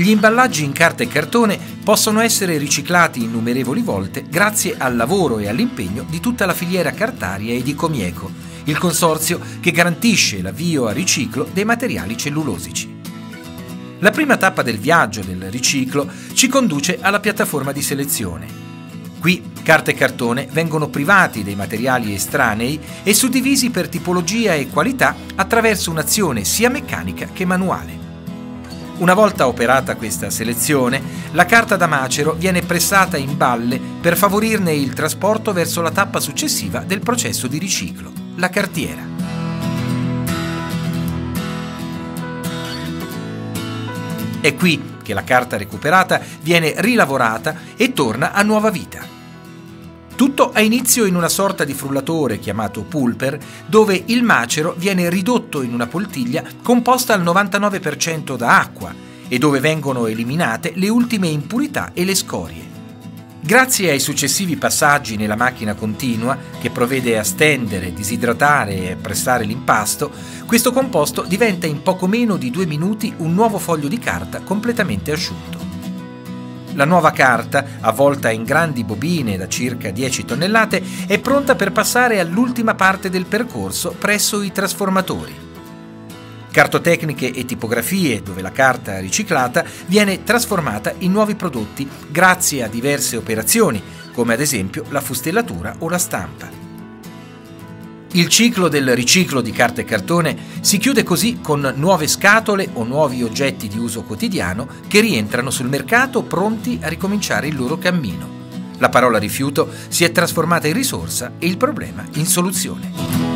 Gli imballaggi in carta e cartone possono essere riciclati innumerevoli volte grazie al lavoro e all'impegno di tutta la filiera cartaria e di Comieco, il consorzio che garantisce l'avvio a riciclo dei materiali cellulosici. La prima tappa del viaggio del riciclo ci conduce alla piattaforma di selezione. Qui carta e cartone vengono privati dei materiali estranei e suddivisi per tipologia e qualità attraverso un'azione sia meccanica che manuale. Una volta operata questa selezione, la carta da macero viene pressata in balle per favorirne il trasporto verso la tappa successiva del processo di riciclo, la cartiera. È qui che la carta recuperata viene rilavorata e torna a nuova vita. Tutto ha inizio in una sorta di frullatore chiamato pulper, dove il macero viene ridotto in una poltiglia composta al 99% da acqua e dove vengono eliminate le ultime impurità e le scorie. Grazie ai successivi passaggi nella macchina continua, che provvede a stendere, disidratare e pressare l'impasto, questo composto diventa in poco meno di 2 minuti un nuovo foglio di carta completamente asciutto. La nuova carta, avvolta in grandi bobine da circa 10 tonnellate, è pronta per passare all'ultima parte del percorso presso i trasformatori. Cartotecniche e tipografie, dove la carta riciclata viene trasformata in nuovi prodotti grazie a diverse operazioni, come ad esempio la fustellatura o la stampa. Il ciclo del riciclo di carta e cartone si chiude così con nuove scatole o nuovi oggetti di uso quotidiano che rientrano sul mercato pronti a ricominciare il loro cammino. La parola rifiuto si è trasformata in risorsa e il problema in soluzione.